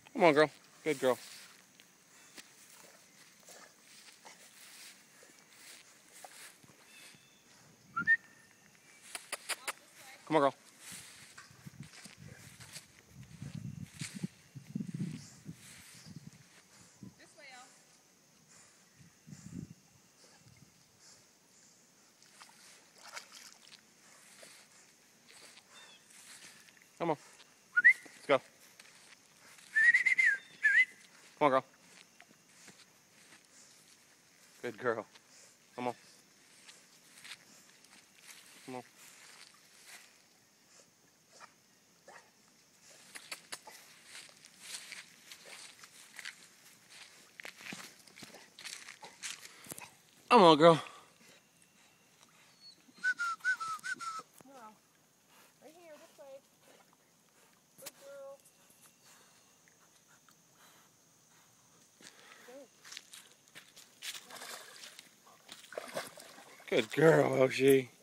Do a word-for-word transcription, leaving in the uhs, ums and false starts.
Come on, girl. Good girl. Come on, girl. This way, El. Come on. Let's go. Come on, girl. Good girl. Come on. Come on. Come on, girl. Wow. Right here, this way. Good girl. Go. Good girl, Elsie.